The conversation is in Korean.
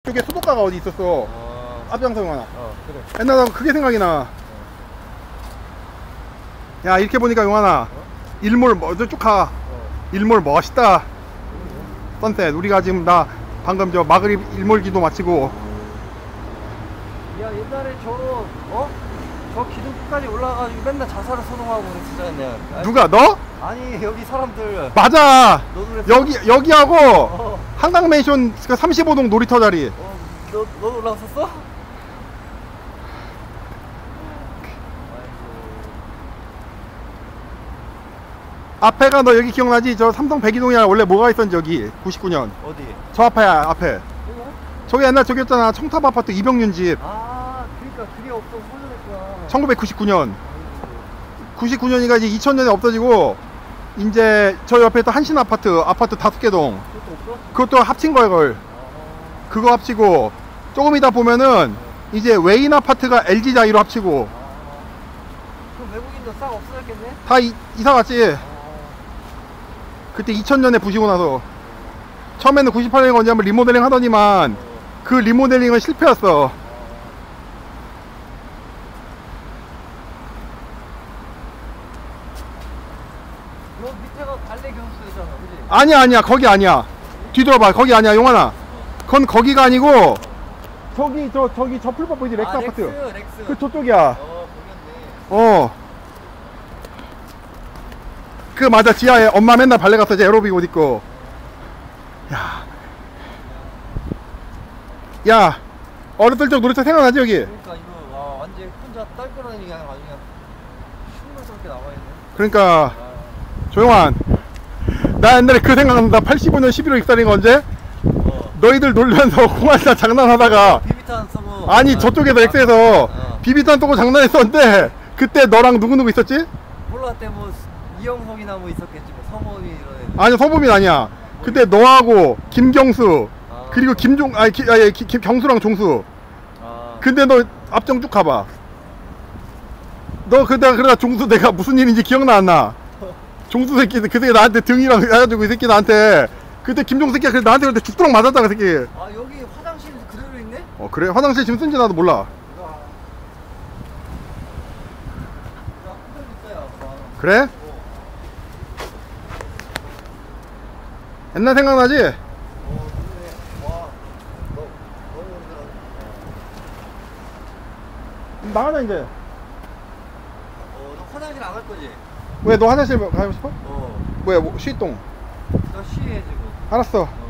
저게 수도가가 어디 있었어. 앞장서 용하나. 그래. 옛날 나 그게 생각이 나. 야 이렇게 보니까 용하나. 일몰 먼저 쭉 가. 일몰 멋있다. 선셋. 우리가 지금 나 방금 저 마그립 일몰기도 마치고. 야 옛날에 저 기둥 끝까지 올라가가지고 맨날 자살을 선언하고 그랬었잖아. 누가 너? 아니 여기 사람들. 맞아. 너도 여기하고 한강맨션 그 35동 놀이터 자리. 너도 올라왔었어? 앞에가 너 여기 기억나지? 저 삼성 백이동이야. 원래 뭐가 있었는지 여기 99년 어디? 저 앞에 저기 옛날 저기였잖아. 청탑 아파트 이병윤 집. 아 그러니까 그게 없어서 소전했구나. 1999년 99년이가 이제 2000년에 없어지고 이제 저 옆에 또 한신 아파트 5개 동 그것도 없어? 그것도 합친 거야 그걸. 그거 합치고 조금 이따 보면은 이제 웨인 아파트가 LG 자이로 합치고. 그럼 외국인도 싹 없어졌겠네? 다 이사 갔지. 그때 2000년에 부시고 나서 처음에는 98년에 언제 한번 리모델링 하더니만 그 리모델링은 실패였어. 요 밑에가 갈래 교수잖아, 그지? 아니야 거기 아니야. 뒤돌아봐. 거기 아니야 용환아. 그건 거기가 아니고 저기 저 풀밭 보이지? 렉스 아파트. 렉스. 그 저쪽이야. 거기였네. 그 맞아. 지하에 엄마 맨날 발레 갔어. 이제 에어로빅 옷 입고. 야 어렸을 적 놀이터 생각나지 여기? 그러니까 이거 완전 혼자 딸거라니 그냥 아주 그냥 흉물스럽게 나와있네. 그러니까 조용한. 나 옛날에 그 생각난다. 85년 11월 입사인 거 언제? 너희들 놀면서 공활사 장난하다가 비비탄 쏘고. 아니 저쪽에서 엑스에서 비비탄 쏘고 장난했었는데 그때 너랑 누구 있었지? 몰라 그때 뭐 이영석이나 뭐 있었겠지 뭐 성원이 이런 애들. 아니 서범인 아니야. 그때 너하고 김경수 그리고 경수랑 종수. 근데 너 앞정 쭉 가봐. 너 그러다 종수 내가 무슨 일인지 기억나 안 나? 종수 새끼 그 새끼 나한테 등이랑 해가지고 이 새끼 나한테 그때 김종수 새끼가 그래 나한테 그때 죽도록 맞았다 그 새끼. 여기 화장실 그대로 있네? 그래? 화장실 지금 쓴지 나도 몰라. 그래? 옛날 생각나지? 나가자 이제. 너 화장실 안 갈 거지? 왜 너 화장실 가고 싶어? 어. 뭐야 쉬똥. 너 쉬해 지금. 알았어.